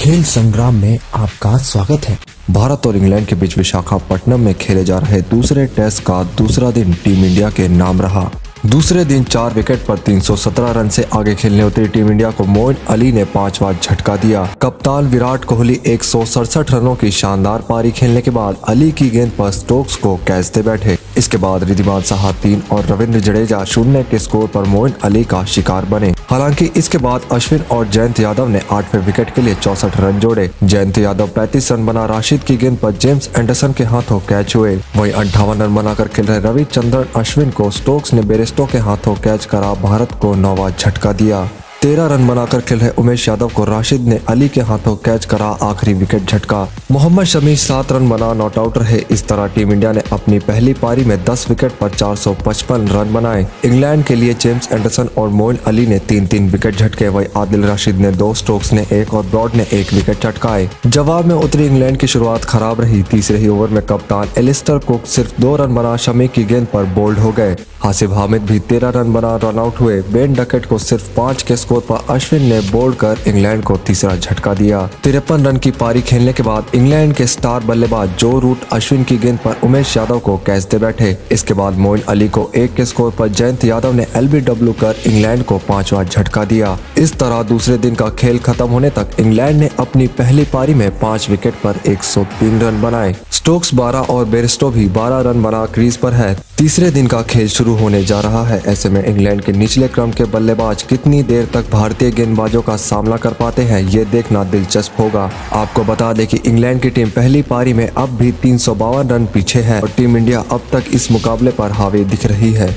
खेल संग्राम में आपका स्वागत है। भारत और इंग्लैंड के बीच विशाखापट्टनम में खेले जा रहे दूसरे टेस्ट का दूसरा दिन टीम इंडिया के नाम रहा। दूसरे दिन 4 विकेट पर 317 रन से आगे खेलने उतरी टीम इंडिया को मोइन अली ने 5 बार झटका दिया। कप्तान विराट कोहली 167 रनों की शानदार पारी खेलने के बाद अली की गेंद पर स्टोक्स को कैच दे बैठे। इसके बाद रिद्धिमान साहा 3 और रविंद्र जडेजा 0 के स्कोर पर मोइन अली का शिकार बने। हालांकि इसके बाद अश्विन और जयंत यादव ने 8वें विकेट के लिए 64 रन जोड़े। जयंत यादव 35 रन बना राशिद की गेंद पर जेम्स एंडरसन के हाथों कैच हुए। वहीं 58 रन बनाकर खेल रहे रविचंद्रन अश्विन को स्टोक्स ने बेरेस्टो के हाथों कैच करा भारत को 9वां झटका दिया। 13 रन बनाकर खेल रहे उमेश यादव को राशिद ने अली के हाथों कैच करा आखिरी विकेट झटका। मोहम्मद शमी 7 रन बना नॉट आउट रहे। इस तरह टीम इंडिया ने अपनी पहली पारी में 10 विकेट पर 455 रन बनाए। इंग्लैंड के लिए जेम्स एंडरसन और मोइन अली ने 3-3 विकेट झटके। वही आदिल रशीद ने 2, स्टोक्स ने 1 और ब्रॉड ने 1 विकेट झटकाए। जवाब में उतरी इंग्लैंड की शुरुआत खराब रही। तीसरे ही ओवर में कप्तान एलिस्टर कुक सिर्फ 2 रन बना शमी की गेंद पर बोल्ड हो गए। हासिब हामिद भी 13 रन बना रन आउट हुए। बेन डकेट को सिर्फ 5 के स्कोर पर अश्विन ने बोल्ड कर इंग्लैंड को तीसरा झटका दिया। 53 रन की पारी खेलने के बाद इंग्लैंड के स्टार बल्लेबाज जो रूट अश्विन की गेंद पर उमेश यादव को कैच दे बैठे। इसके बाद मोइन अली को 1 के स्कोर पर जयंत यादव ने LBW कर इंग्लैंड को 5वां झटका दिया। इस तरह दूसरे दिन का खेल खत्म होने तक इंग्लैंड ने अपनी पहली पारी में 5 विकेट पर 103 रन बनाए। स्टोक्स 12 और बेरेस्टो भी 12 रन बना क्रीज पर है। तीसरे दिन का खेल शुरू होने जा रहा है। ऐसे में इंग्लैंड के निचले क्रम के बल्लेबाज कितनी देर तक भारतीय गेंदबाजों का सामना कर पाते हैं, ये देखना दिलचस्प होगा। आपको बता दें कि इंग्लैंड की टीम पहली पारी में अब भी 352 रन पीछे है और टीम इंडिया अब तक इस मुकाबले पर हावी दिख रही है।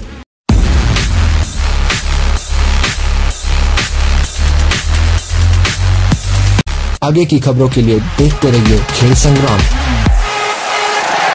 आगे की खबरों के लिए देखते रहिए खेल संग्राम।